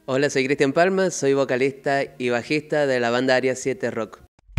Hola, soy Cristian Palma, soy vocalista y bajista de la banda Área 7 Rock.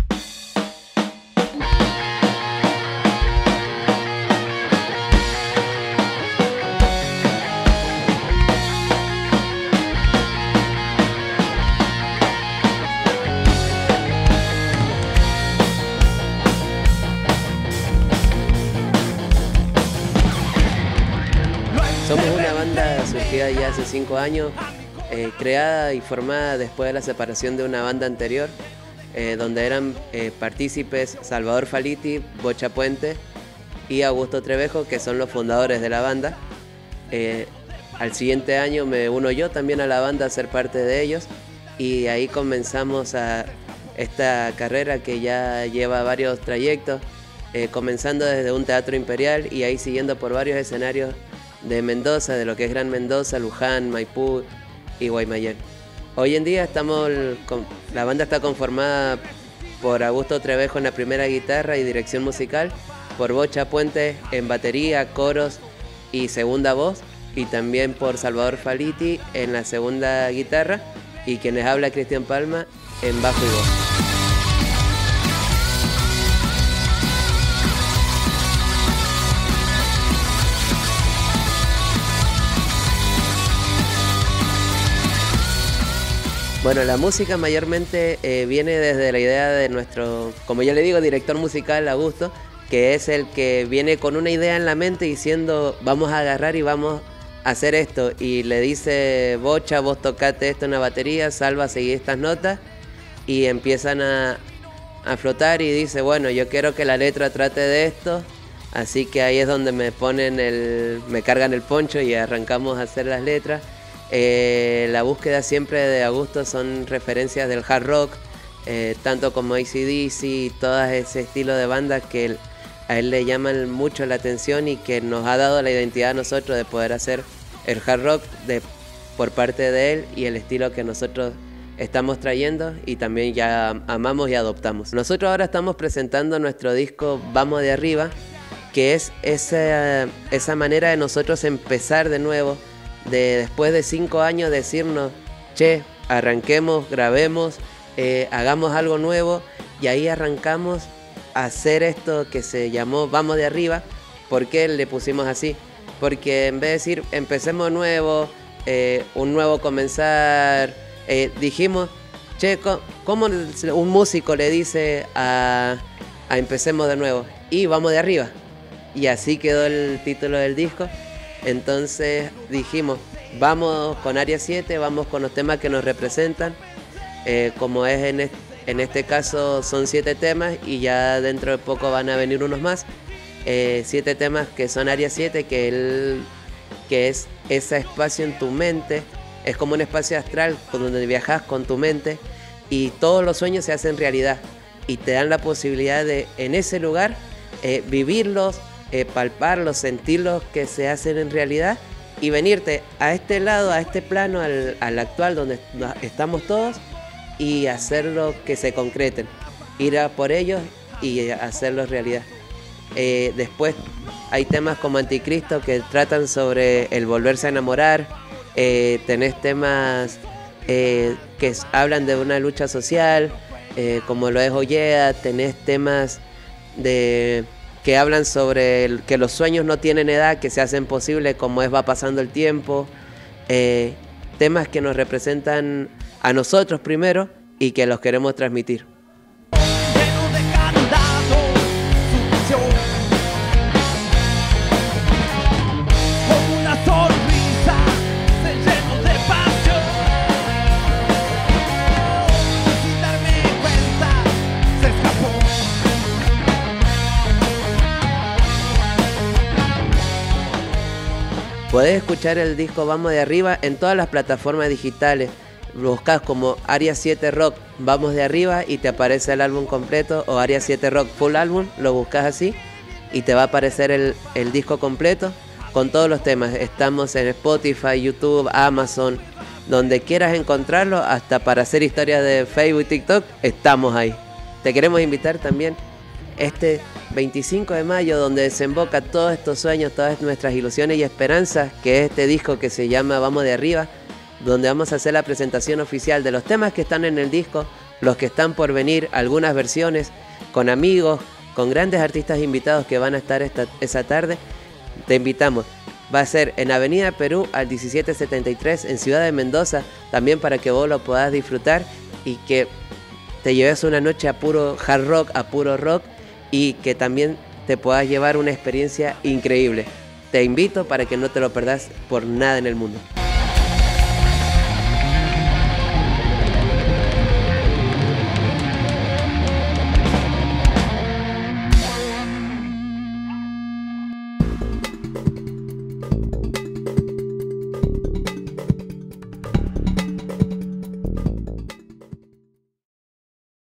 Somos una banda surgida ya hace 5 años, creada y formada después de la separación de una banda anterior, donde eran partícipes Salvador Faliti, Bocha Puente y Augusto Trevejo, que son los fundadores de la banda. Al siguiente año me uno yo también a la banda a ser parte de ellos, y ahí comenzamos a esta carrera que ya lleva varios trayectos, comenzando desde un teatro imperial y ahí siguiendo por varios escenarios de Mendoza, de lo que es Gran Mendoza, Luján, Maipú y Guaymallén. Hoy en día la banda está conformada por Augusto Trevejo en la primera guitarra y dirección musical, por Bocha Puente en batería, coros y segunda voz, y también por Salvador Faliti en la segunda guitarra, y quien les habla, Cristian Palma, en bajo y voz. Bueno, la música mayormente viene desde la idea de nuestro, como yo le digo, director musical, Augusto, que es el que viene con una idea en la mente diciendo vamos a agarrar y vamos a hacer esto, y le dice Bocha, vos tocate esto en la batería, Salva, seguí estas notas, y empiezan a flotar, y dice, bueno, yo quiero que la letra trate de esto, así que ahí es donde me cargan el poncho y arrancamos a hacer las letras. La búsqueda siempre de Augusto son referencias del hard rock, tanto como AC/DC, todo ese estilo de banda que a él le llaman mucho la atención y que nos ha dado la identidad a nosotros de poder hacer el hard rock por parte de él y el estilo que nosotros estamos trayendo y también ya amamos y adoptamos. Nosotros ahora estamos presentando nuestro disco Vamos de Arriba, que es esa manera de nosotros empezar de nuevo, de después de 5 años decirnos, che, arranquemos, grabemos, hagamos algo nuevo, y ahí arrancamos a hacer esto que se llamó Vamos de Arriba. ¿Por qué le pusimos así? Porque en vez de decir empecemos nuevo, un nuevo comenzar, dijimos, che, ¿cómo un músico le dice a empecemos de nuevo? Y vamos de arriba. Y así quedó el título del disco. Entonces dijimos, vamos con Área 7, vamos con los temas que nos representan, como es en este caso son 7 temas y ya dentro de poco van a venir unos más, 7 temas que son Área 7, que es ese espacio en tu mente, es como un espacio astral donde viajas con tu mente y todos los sueños se hacen realidad y te dan la posibilidad de en ese lugar vivirlos, palparlos, sentirlos que se hacen en realidad y venirte a este lado, a este plano, al actual donde estamos todos y hacerlo que se concreten, ir a por ellos y hacerlos realidad. Después hay temas como Anticristo que tratan sobre el volverse a enamorar, tenés temas que hablan de una lucha social, como lo es Ollea, tenés temas que hablan sobre que los sueños no tienen edad, que se hacen posibles como va pasando el tiempo, temas que nos representan a nosotros primero y que los queremos transmitir. Podés escuchar el disco Vamos de Arriba en todas las plataformas digitales. Buscás como Área 7 Rock Vamos de Arriba y te aparece el álbum completo, o Área 7 Rock Full Álbum, lo buscas así y te va a aparecer el disco completo con todos los temas. Estamos en Spotify, YouTube, Amazon, donde quieras encontrarlo, hasta para hacer historias de Facebook y TikTok, estamos ahí. Te queremos invitar también este 25 de mayo, donde desemboca todos estos sueños, todas nuestras ilusiones y esperanzas, que es este disco que se llama Vamos de Arriba. donde vamos a hacer la presentación oficial de los temas que están en el disco, los que están por venir, algunas versiones, con amigos, con grandes artistas invitados que van a estar esa tarde. Te invitamos. Va a ser en Avenida Perú al 1773 en Ciudad de Mendoza, también para que vos lo puedas disfrutar y que te lleves una noche a puro hard rock, a puro rock, y que también te puedas llevar una experiencia increíble. Te invito para que no te lo perdás por nada en el mundo.